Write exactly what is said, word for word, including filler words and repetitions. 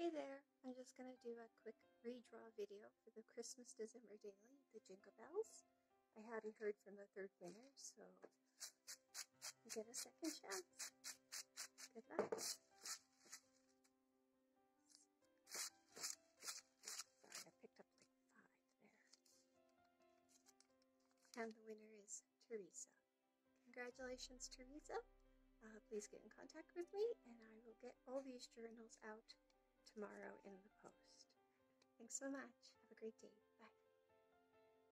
Hey there, I'm just going to do a quick redraw video for the Christmas December Daily, the Jingle Bells. I haven't heard from the third winner, so you get a second chance. Good luck. Sorry, I picked up like five there. And the winner is Teresa. Congratulations, Teresa. Uh, please get in contact with me, and I will get all these journals out tomorrow in the post. Thanks so much. Have a great day.